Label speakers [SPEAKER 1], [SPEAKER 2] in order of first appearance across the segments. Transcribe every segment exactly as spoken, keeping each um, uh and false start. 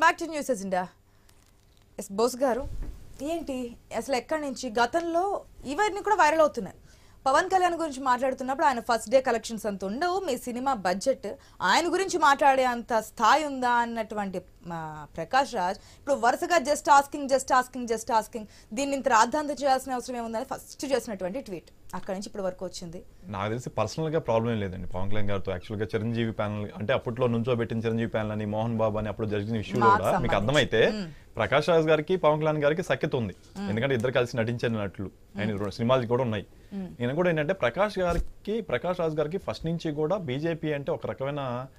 [SPEAKER 1] Back to news agenda. S Bose గారు, ఏంటి అసలు ఎక్కడి నుంచి గతంలో ఇవన్నీ కూడా వైరల్ అవుతున్నాయి. పవన్ కళ్యాణ్ గురించి మాట్లాడుతున్నప్పుడు ఆయన ఫస్ట్ డే కలెక్షన్స్ అంత ఉండవు, మీ సినిమా బడ్జెట్ ఆయన గురించి మాట్లాడే అంత స్థాయి ఉందా అన్నటువంటి ప్రకాష్ రాజ్ ఇప్పుడు వరుసగా just asking just asking just asking దీన్ని ఇంత రాద్ధాంతం చేయాల్సిన అవసరం ఏముందని ఫస్ట్ చేసినటువంటి ట్వీట్ అక్కడి నుంచి ఇప్పటి వరకు వచ్చింది.
[SPEAKER 2] నాకు తెలిసి పర్సనల్ గా ప్రాబ్లం ఏం లేదండి పవన్ కళ్యాణ్ గారితో. యాక్చువల్ గా చిరంజీవి ప్యానల్ అంటే అప్పట్లో నుంచో పెట్టిన చిరంజీవి ప్యానల్ అని మోహన్ బాబు అని అప్పుడు జరిగిన ఇష్యూ కూడా మీకు అర్థమైతే ప్రకాష్ రాజ్ గారికి పవన్ కళ్యాణ్ గారికి సఖ్యత ఉంది, ఎందుకంటే ఇద్దరు కలిసి నటించినట్లు ఆయన సినిమాలు కూడా ఉన్నాయి. ఈయన కూడా ఏంటంటే ప్రకాష్ గారికి ప్రకాష్ రాజ్ గారికి ఫస్ట్ నుంచి కూడా బీజేపీ అంటే ఒక రకమైన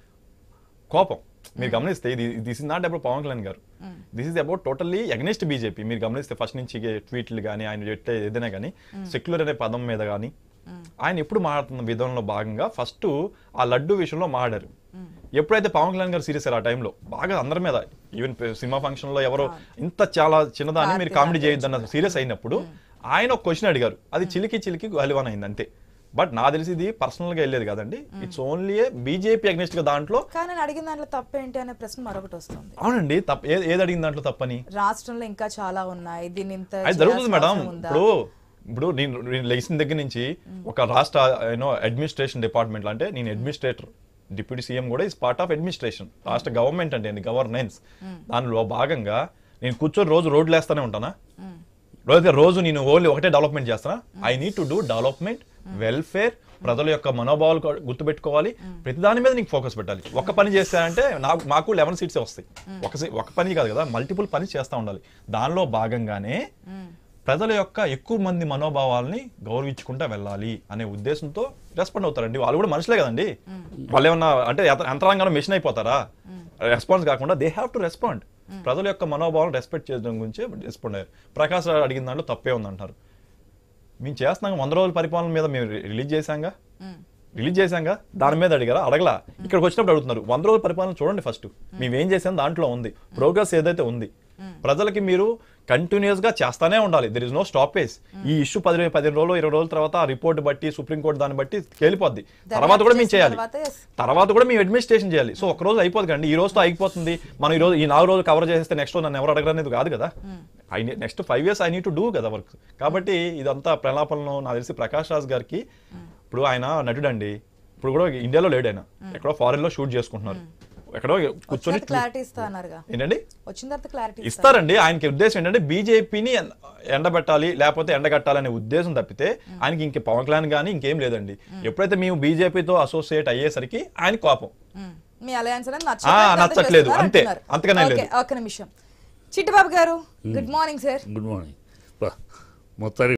[SPEAKER 2] కోపం. మీరు గమనిస్తే this is not about Pawan Kalyan గారు, this is about totally against BJP. మీరు గమనిస్తే ఫస్ట్ నుంచి ట్వీట్లు కానీ ఆయన పెట్టే ఏదైనా కానీ సెక్యులర్ అనే పదం మీద కానీ ఆయన ఎప్పుడు మాట్లాడుతున్న విధానంలో భాగంగా ఫస్ట్ ఆ లడ్డు విషయంలో మాట్లాడారు. ఎప్పుడైతే పవన్ కళ్యాణ్ గారు సీరియస్ అయ్యారు ఆ టైంలో బాగా అందరి మీద, ఈవెన్ సినిమా ఫంక్షన్ లో ఎవరో ఇంత చాలా చిన్నదాన్ని మీరు కామెడీ చేయొద్దన్న సీరియస్ అయినప్పుడు ఆయన ఒక క్వశ్చన్ అడిగారు, అది చిలికి చిలికి గలివాన్ అయింది అంతే. బట్ నా తెలిసి ఇది పర్సనల్ గా వెళ్ళేది కదండి, ఇట్స్ ఓన్లీ బీజేపీ అగ్నిస్ట్ గా దాంట్లో.
[SPEAKER 1] కానీ అడిగిన దాంట్లో తప్పేంటి అనే ప్రశ్న మరొకటి వస్తుంది.
[SPEAKER 2] అవునండి, తప్ప ఏది అడిగిన దాంట్లో తప్పని
[SPEAKER 1] రాష్ట్రంలో ఇంకా చాలా ఉన్నాయి, దీన్ని ఇంత
[SPEAKER 2] అది జరుగుతుంది మేడం. ఇప్పుడు ఇప్పుడు నేను నేను లేచిన దగ్గర నుంచి ఒక రాష్ట్ర యూనో అడ్మినిస్ట్రేషన్ డిపార్ట్మెంట్ అంటే నేను అడ్మినిస్ట్రేటర్, డిప్యూటీ సీఎం కూడా ఇస్ పార్ట్ ఆఫ్ అడ్మినిస్ట్రేషన్. రాష్ట్ర గవర్నమెంట్ అంటే గవర్నెన్స్, దానిలో భాగంగా నేను కూర్చొని రోజు రోడ్లు వేస్తానే ఉంటానా? రోజు రోజు నేను ఓన్లీ ఒకటే డెవలప్మెంట్ చేస్తానా? I need to do development, welfare, ప్రజల యొక్క మనోభావాలు గుర్తుపెట్టుకోవాలి, ప్రతి దాని మీద నీకు ఫోకస్ పెట్టాలి. ఒక పని చేస్తానంటే నాకు మాకు లెవెన్ సీట్స్ వస్తాయి. ఒక ఒక పని కాదు కదా, మల్టిపుల్ పని చేస్తూ ఉండాలి. దానిలో భాగంగానే ప్రజల యొక్క ఎక్కువ మంది మనోభావాల్ని గౌరవించుకుంటా వెళ్ళాలి అనే ఉద్దేశంతో రెస్పాండ్ అవుతారండి. వాళ్ళు కూడా మనుషులే కదండి, వాళ్ళు ఏమన్నా అంటే యంత్రాంగంలో మెషిన్ అయిపోతారా? రెస్పాన్స్ కాకుండా దే హ్యావ్ టు రెస్పాండ్. ప్రజల యొక్క మనోభావాలను రెస్పెక్ట్ చేయడం గురించి రెస్పాండ్ అయ్యారు. ప్రకాష్ రావు అడిగిన దాంట్లో తప్పే ఉందంటారు. మేము చేస్తున్నాం వంద రోజుల పరిపాలన మీద మేము రిలీజ్ చేశాంగా రిలీజ్ చేశాంగా దాని మీద అడిగారా? అడగలా. ఇక్కడికి వచ్చినప్పుడు అడుగుతున్నారు వంద రోజుల పరిపాలన చూడండి ఫస్ట్, మేమేం చేసాం దాంట్లో ఉంది ప్రోగ్రెస్ ఏదైతే ఉంది. ప్రజలకి మీరు కంటిన్యూస్ గా చేస్తానే ఉండాలి, దెర్ ఇస్ నో స్టాపేజ్. ఈ ఇష్యూ పది పదిహేను రోజులు ఇరవై రోజుల తర్వాత రిపోర్ట్ బట్టి సుప్రీంకోర్టు దాన్ని బట్టి తేలిపోద్ది. తర్వాత కూడా మేము చేయాలి, తర్వాత కూడా మేము అడ్మినిస్ట్రేషన్ చేయాలి. సో ఒక రోజు అయిపోదు కండి, ఈ రోజుతో అయిపోతుంది. మనం ఈ రోజు ఈ నాలుగు రోజులు కవర్ చేస్తే నెక్స్ట్ నన్ను ఎవరు అడగరనేది కాదు కదా. I next five years I need to do కదా వర్క్. కాబట్టి ఇదంతా ప్రలాపనలో నాకు తెలిసి ప్రకాష్ రాజ్ గారికి, ఇప్పుడు ఆయన నటుడు అండి, ఇప్పుడు కూడా ఇండియాలో లేడు, ఆయన ఎక్కడో ఫారెన్ లో షూట్ చేసుకుంటున్నారు, ఎక్కడో కూర్చొని ఏంటండి ఇస్తారండి. ఆయనకి ఉద్దేశం ఏంటంటే బీజేపీని ఎండబెట్టాలి లేకపోతే ఎండగట్టాలి అనే ఉద్దేశం తప్పితే ఆయనకి ఇంక పవన్ కళ్యాణ్ కానీ ఇంకేం లేదండి. ఎప్పుడైతే మేము బీజేపీతో అసోసియేట్ అయ్యేసరికి ఆయన కోపం నచ్చట్లేదు, అంతే, అంతకనే లేదు.
[SPEAKER 1] ఒక నిమిషం, చిట్టిబాబు గారు, good morning sir.
[SPEAKER 3] Good morning. మొత్తానికి